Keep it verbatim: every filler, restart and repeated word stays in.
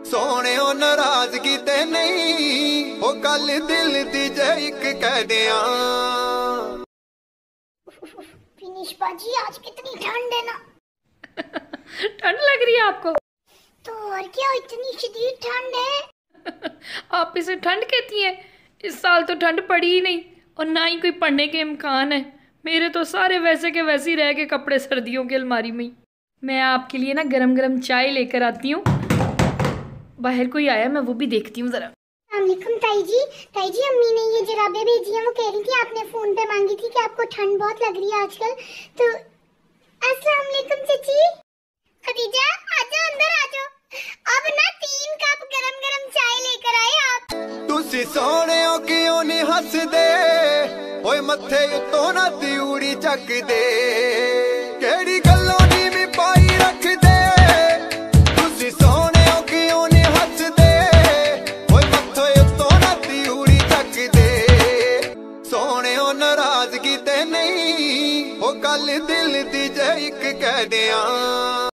सोने नाराजगी ते नहीं, ओ गल दिल दी जे इक कह दियां। फिनिश बाजी आज कितनी ठंड है ना। ठंड लग रही है आपको? तो और क्या, इतनी शदीद ठंड है। आप इसे ठंड कहती हैं? इस साल तो ठंड पड़ी ही नहीं और ना ही कोई पड़ने के इम्कान है। मेरे तो सारे वैसे के वैसे ही रह गए कपड़े सर्दियों की अलमारी में ही। मैं आपके लिए ना गरम गरम चाय लेकर आती हूँ। बाहर कोई आया, मैं वो भी देखती हूँ ज़रा। अस्सलामुअलैकुम ताई जी। ताई जी, अम्मी ने ये जराबें भेजी हैं, वो कह रही थी आपने फ़ोन पे मांगी थी कि आपको ठंड बहुत लग रही है आजकल। तो अस्सलामुअलैकुम चाची। खदीजा आ जाओ, अंदर आ जाओ। अब ना तीन कप गरम गरम चाय लेकर आए आप। तुसी सोने क्यों नहीं हसदे, ओए मत्थे उत्तों ना त्यूड़ी चक दे, केड़ी गल्लों नी भी पाई रख दे। तुसी सोने क्यों नहीं हसदे, ओए मत्थे उत्तों ना त्यूड़ी चक दे। सोने नाराजगी ते नहीं, ओ गल दिल दी जे इक कह दियां।